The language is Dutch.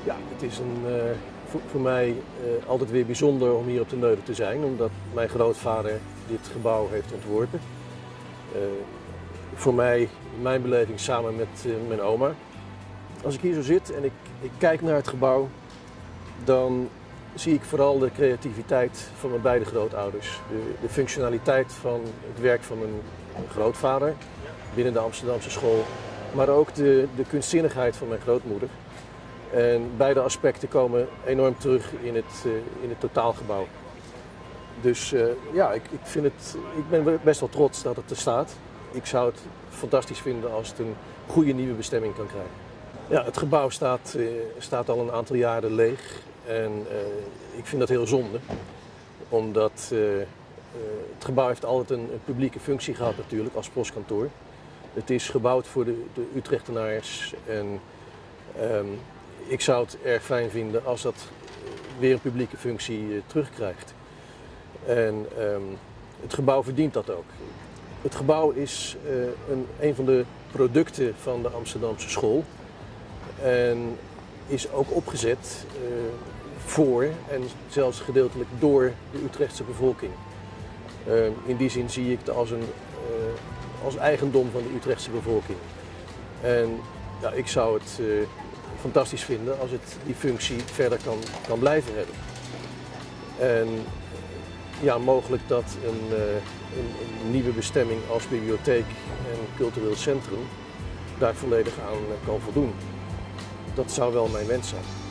Ja, het is voor mij altijd weer bijzonder om hier op de Neude te zijn, omdat mijn grootvader dit gebouw heeft ontworpen. Voor mij, in mijn beleving, samen met mijn oma. Als ik hier zo zit en ik kijk naar het gebouw, dan zie ik vooral de creativiteit van mijn beide grootouders. De functionaliteit van het werk van mijn grootvader binnen de Amsterdamse school, maar ook de kunstzinnigheid van mijn grootmoeder. En beide aspecten komen enorm terug in het totaalgebouw. Dus ja, ik ben best wel trots dat het er staat. Ik zou het fantastisch vinden als het een goede nieuwe bestemming kan krijgen. Ja, het gebouw staat al een aantal jaren leeg en ik vind dat heel zonde. Omdat het gebouw heeft altijd een publieke functie gehad natuurlijk als postkantoor. Het is gebouwd voor de Utrechtenaars en ik zou het erg fijn vinden als dat weer een publieke functie terugkrijgt. En het gebouw verdient dat ook. Het gebouw is een van de producten van de Amsterdamse school en is ook opgezet voor en zelfs gedeeltelijk door de Utrechtse bevolking. In die zin zie ik het als eigendom van de Utrechtse bevolking. En ja, ik zou het fantastisch vinden als het die functie verder kan blijven hebben. En ja, mogelijk dat een nieuwe bestemming als bibliotheek en cultureel centrum daar volledig aan kan voldoen. Dat zou wel mijn wens zijn.